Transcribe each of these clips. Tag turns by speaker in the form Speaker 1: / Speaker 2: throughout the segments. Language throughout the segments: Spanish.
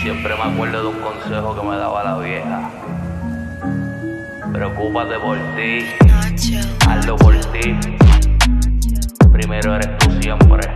Speaker 1: Siempre me acuerdo de un consejo que me daba la vieja. Preocúpate por ti, hazlo por ti. Primero eres tú siempre.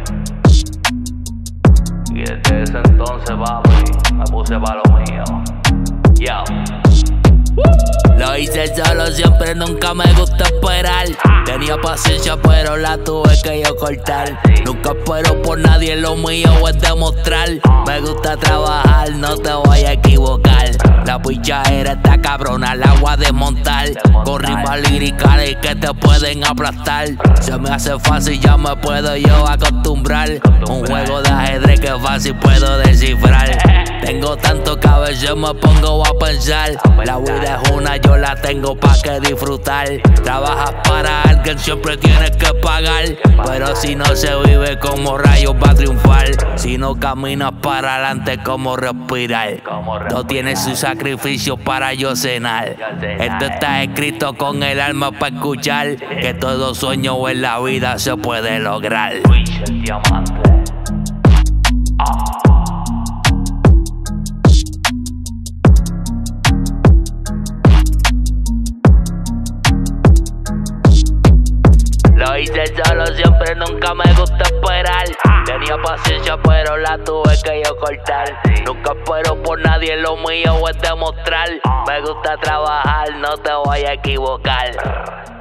Speaker 1: Y desde ese entonces, papi, me puse pa' lo mío. Yo.
Speaker 2: Lo hice solo, siempre nunca me gusta esperar. Tenía paciencia pero la tuve que yo cortar. Nunca espero por nadie, lo mío es demostrar. Me gusta trabajar, no te voy a equivocar. La pichadera está cabrona, la voy a desmontar. Con rimas líricas que te pueden aplastar. Se me hace fácil, ya me puedo yo acostumbrar. Un juego de ajedrez que fácil puedo descifrar. Tengo tanto que a veces me pongo a pensar. La vida es una, yo la tengo pa' que disfrutar. Trabajas para alguien, siempre tienes que pagar. Pero si no se vive, como rayos va a triunfar. Si no caminas para adelante, como respirar. No tiene su sacrificio para yo cenar. Esto está escrito con el alma para escuchar. Que todo sueño en la vida se puede lograr.
Speaker 1: El diamante.
Speaker 2: Lo hice solo, siempre nunca me gusta esperar. Tenía paciencia pero la tuve que yo cortar. Nunca espero por nadie, lo mío es demostrar. Me gusta trabajar, no te voy a equivocar.